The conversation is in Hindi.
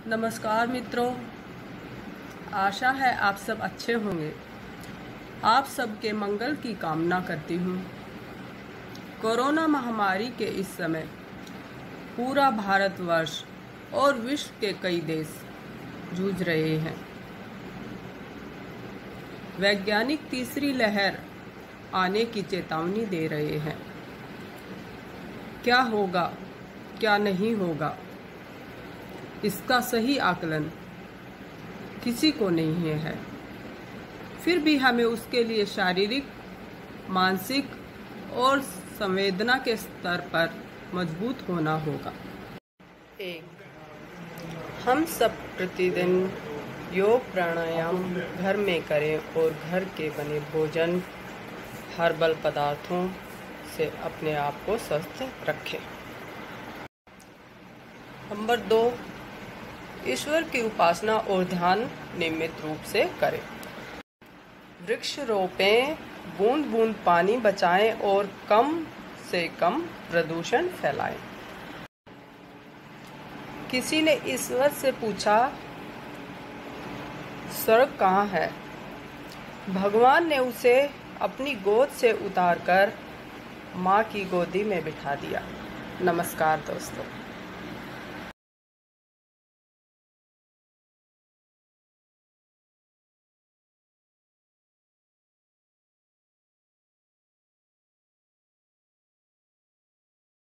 नमस्कार मित्रों, आशा है आप सब अच्छे होंगे। आप सबके मंगल की कामना करती हूँ। कोरोना महामारी के इस समय पूरा भारतवर्ष और विश्व के कई देश जूझ रहे हैं। वैज्ञानिक तीसरी लहर आने की चेतावनी दे रहे हैं। क्या होगा, क्या नहीं होगा, इसका सही आकलन किसी को नहीं है। फिर भी हमें उसके लिए शारीरिक, मानसिक और संवेदना के स्तर पर मजबूत होना होगा। 1. हम सब प्रतिदिन योग प्राणायाम घर में करें और घर के बने भोजन, हर्बल पदार्थों से अपने आप को स्वस्थ रखें। नंबर 2. ईश्वर की उपासना और ध्यान नियमित रूप से करें। वृक्ष रोपें, बूंद बूंद पानी बचाएं और कम से कम प्रदूषण फैलाएं। किसी ने ईश्वर से पूछा, स्वर्ग कहाँ है? भगवान ने उसे अपनी गोद से उतारकर माँ की गोदी में बिठा दिया। नमस्कार दोस्तों।